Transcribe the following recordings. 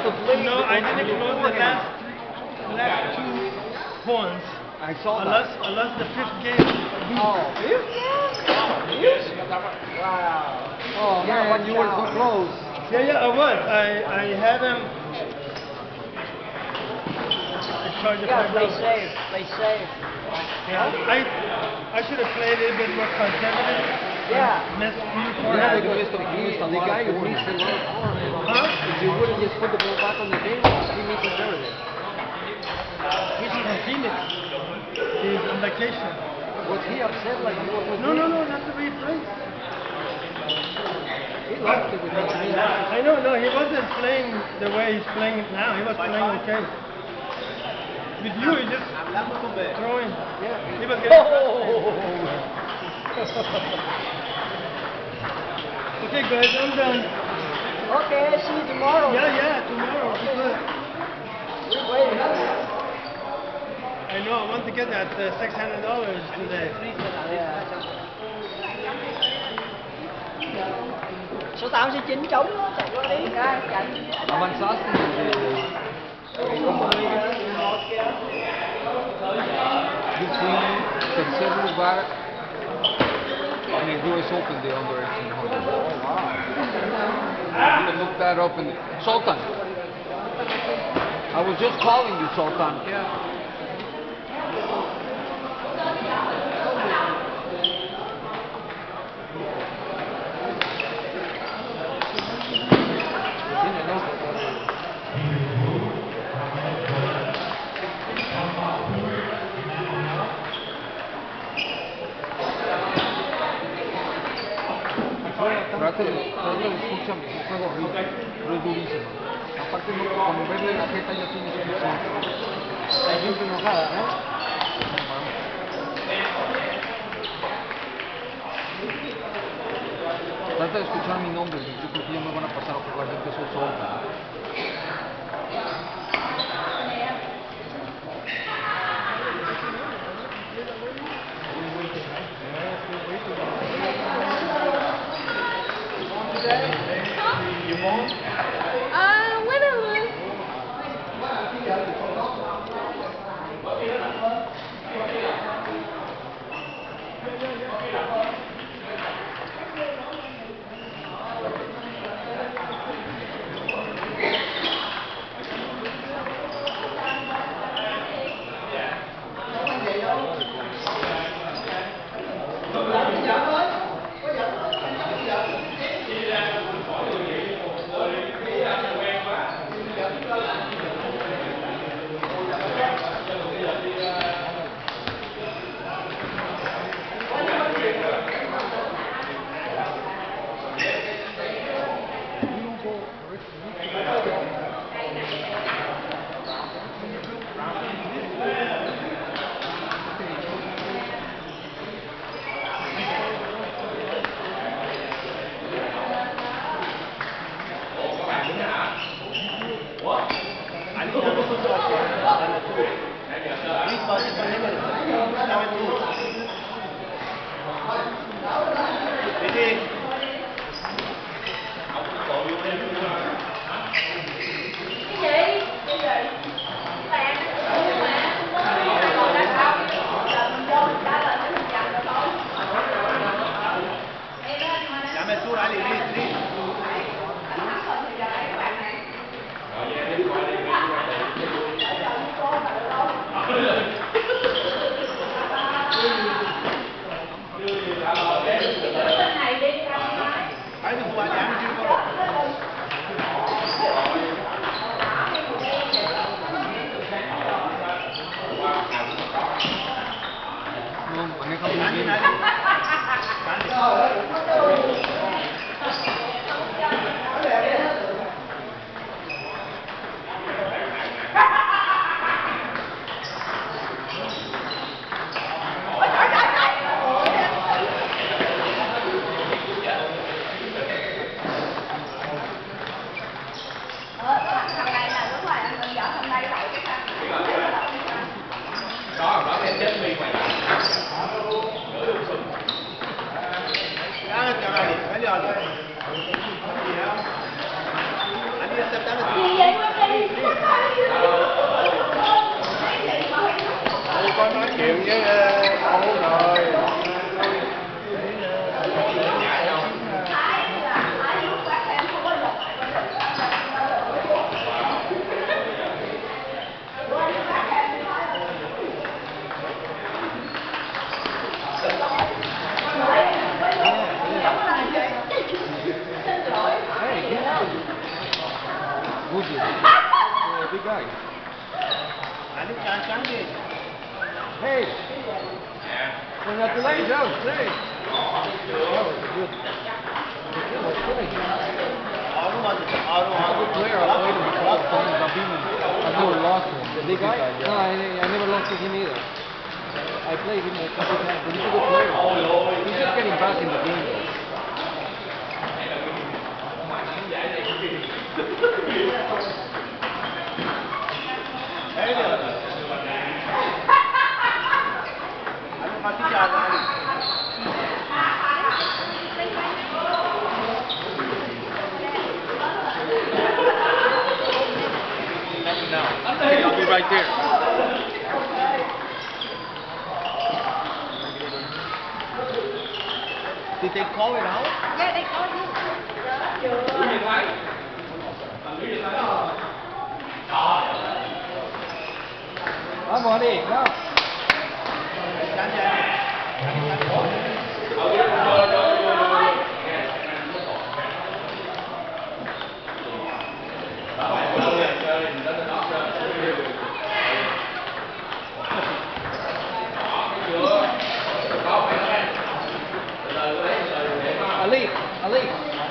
to play. No, I didn't close the last 2 pawns. I saw that. I lost the 5th game. Oh, yes? Wow. Oh man, but you were so close. Yeah, I was. I had him. Play safe. Play safe. Yeah, I should have played a little bit more conservative. Yeah. Missed Yeah, because the guy who missed a lot of points. Huh? If you wouldn't just put the ball back on the table, he missed conservative. He's from Phoenix. He's on vacation. Was he upset like you were? No, not the way he plays. He lost it with me. I know, no, he wasn't playing the way he's playing it now. He was playing okay. With you, he just throwing. Yeah. He was getting Okay, guys, I'm done. Okay, see you tomorrow. Yeah, tomorrow. Okay. We're waiting. I know, I want to get that $600 today. Yeah. Số 8 số 9 trống đó, chạy qua đi ra chạy. Avanzaste. Yo fui tercer lugar en el US Open de Under 1800. You can look that up in Sultan. I was just calling you, Sultan. Trata de escucharme, es un juego horrible, pero es durísimo. Aparte, con verle la jeta ya tienes suficiente. Hay gente enojada, ¿no? Trata de escuchar mi nombre, yo creo que ya me van a pasar a jugar de peso solo. Gì vậy? Would you? Big guy. Hey! Congratulations! Hey! That was good. That was good. Good player. I played him before. I've never lost him. The big guy? No, I never lost to him either. I played him a couple times, but he's a good player. He's just getting back in the game. Okay, I'll be right there. Did they call it out? Yeah, they called you. Come on in, come. Ali.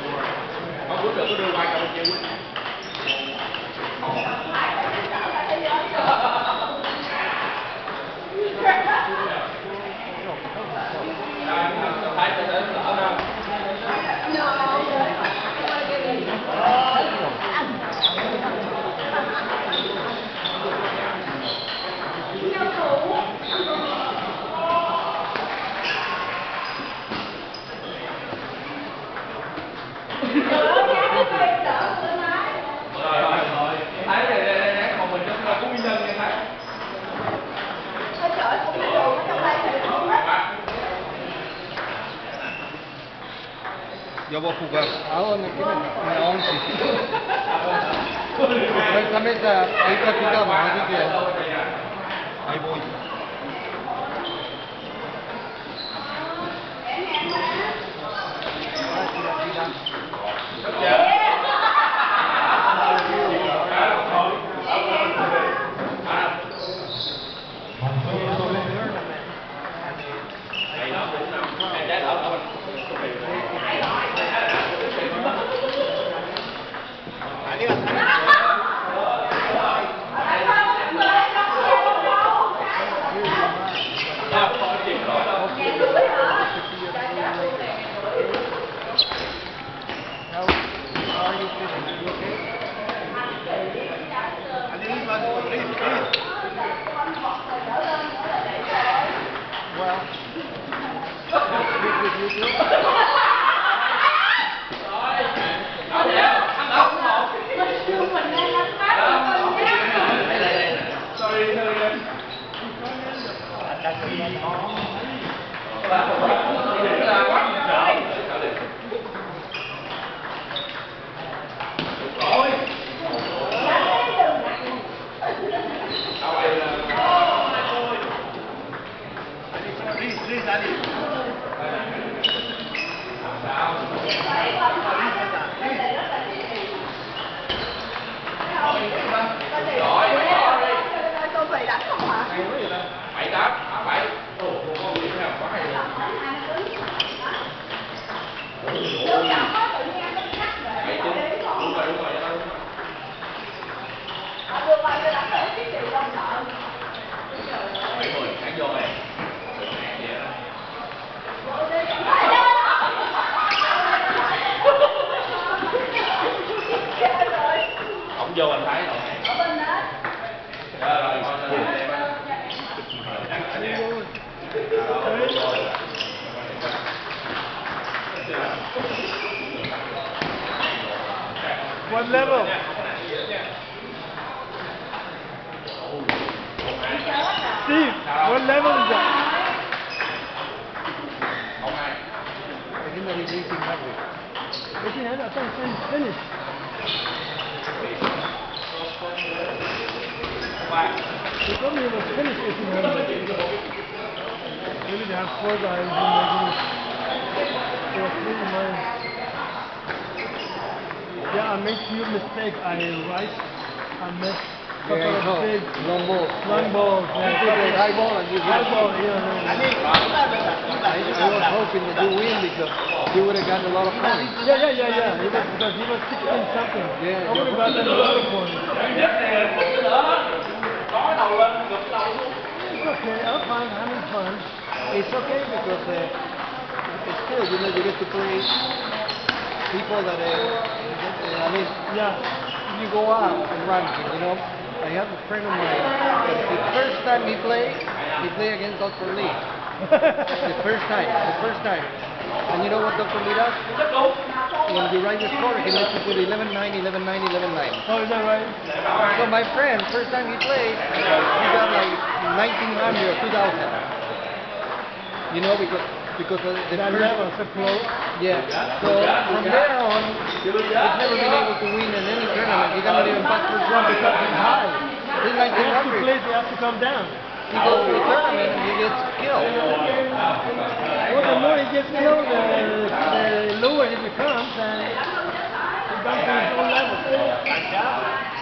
Yo voy a jugar. ¿A dónde? En la 11. Precisamente ahí practicamos, así que ahí voy. Vô anh thấy rồi. What level? Steve, what level is that? I think that he's 1800. 1800, I thought he finished. They told me it was finished 1800. Maybe they have 4 guys and maybe 3 mine. Yeah, I make few mistakes. I miss couple Yeah, of big long balls. long balls. You put the high ball and you High hit ball, it. yeah. I was hoping that you win because you would have gotten a lot of points. Yeah. Because he was 16 something. Yeah, I would have gotten a lot of points. It's okay. I'm fine. I'm having fun. It's okay because it's still, you know, you get to play people that, I mean, Yeah. you go out and ranking, you know. I have a friend of mine, the first time he played against Dr. Lee. The first time. And you know what Dr. Lee does? When you write the score, he lets you put 11-9, 11-9, 11-9. Oh, is that right? So my friend, first time he played, he got like 1900 or 2000. You know, because the That first level, so close. yeah. So from there on, he's never been able to win in any tournament. He cannot even pass first round because he's high. He's He has to 1900. play, he has to come down. He goes to a tournament and he gets killed. Well, the more he gets killed, the lower he becomes, and he comes to his own level.